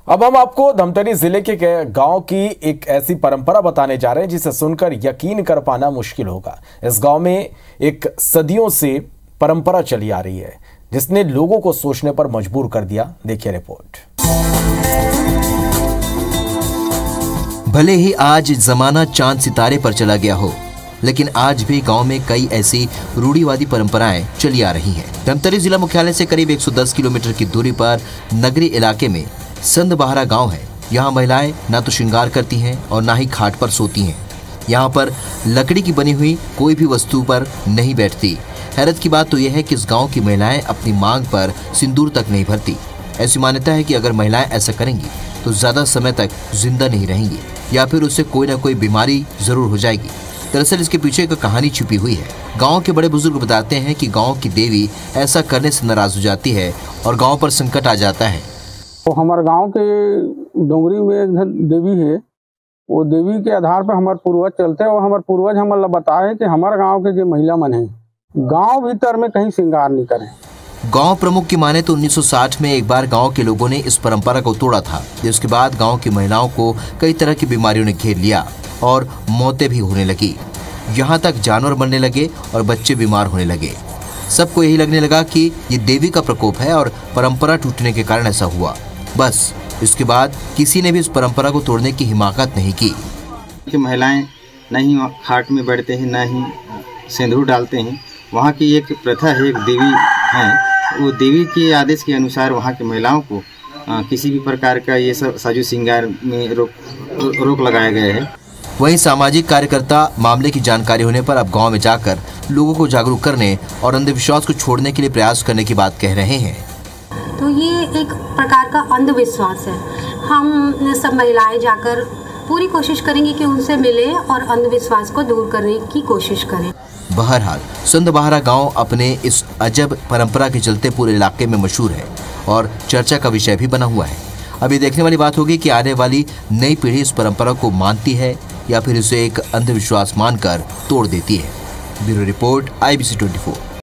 अब हम आपको धमतरी जिले के गांव की एक ऐसी परंपरा बताने जा रहे हैं जिसे सुनकर यकीन कर पाना मुश्किल होगा। इस गांव में एक सदियों से परंपरा चली आ रही है जिसने लोगों को सोचने पर मजबूर कर दिया। देखिए रिपोर्ट। भले ही आज जमाना चांद सितारे पर चला गया हो, लेकिन आज भी गांव में कई ऐसी रूढ़िवादी परंपराएं चली आ रही हैं। धमतरी जिला मुख्यालय से करीब 110 किलोमीटर की दूरी पर नगरी इलाके में संदबहारा गांव है। यहाँ महिलाएं ना तो श्रृंगार करती हैं और ना ही खाट पर सोती हैं। यहाँ पर लकड़ी की बनी हुई कोई भी वस्तु पर नहीं बैठती। हैरत की बात तो यह है कि इस गांव की महिलाएं अपनी मांग पर सिंदूर तक नहीं भरती। ऐसी मान्यता है कि अगर महिलाएं ऐसा करेंगी तो ज्यादा समय तक जिंदा नहीं रहेंगी या फिर उससे कोई ना कोई बीमारी जरूर हो जाएगी। दरअसल इसके पीछे एक कहानी छिपी हुई है। गांव के बड़े बुजुर्ग बताते हैं कि गांव की देवी ऐसा करने से नाराज हो जाती है और गांव पर संकट आ जाता है। तो हमारे गांव के डोंगरी में एक देवी है। वो देवी के आधार पर हमारे पूर्वज चलते हैं और हमारे पूर्वज हमारे बताए कि हमारे गांव के जो महिला मन है गांव भीतर में कहीं श्रृंगार नहीं करें। गांव प्रमुख की माने तो 1960 में एक बार गांव के लोगों ने इस परंपरा को तोड़ा था, जिसके बाद गांव की महिलाओं को कई तरह की बीमारियों ने घेर लिया और मौतें भी होने लगी। यहाँ तक जानवर मरने लगे और बच्चे बीमार होने लगे। सबको यही लगने लगा कि ये देवी का प्रकोप है और परंपरा टूटने के कारण ऐसा हुआ। बस इसके बाद किसी ने भी इस परंपरा को तोड़ने की हिम्मत नहीं की। कि महिलाएं नहीं खाट में बैठते हैं, ना ही सिंदूर डालते हैं। वहाँ की एक प्रथा है, एक देवी है, वो देवी के आदेश के अनुसार वहाँ की महिलाओं को किसी भी प्रकार का ये सब साजो श्रृंगार में रोक लगाया गया है। वहीं सामाजिक कार्यकर्ता मामले की जानकारी होने पर अब गांव में जाकर लोगों को जागरूक करने और अंधविश्वास को छोड़ने के लिए प्रयास करने की बात कह रहे हैं। तो ये एक प्रकार का अंधविश्वास है। हम सब महिलाएं जाकर पूरी कोशिश करेंगे कि उनसे मिले और अंधविश्वास को दूर करने की कोशिश करें। बहरहाल संदबहारा गांव अपने इस अजब परंपरा के चलते पूरे इलाके में मशहूर है और चर्चा का विषय भी बना हुआ है। अभी देखने वाली बात होगी कि आने वाली नई पीढ़ी इस परंपरा को मानती है या फिर इसे एक अंधविश्वास मानकर तोड़ देती है। Bureau report IBC 24।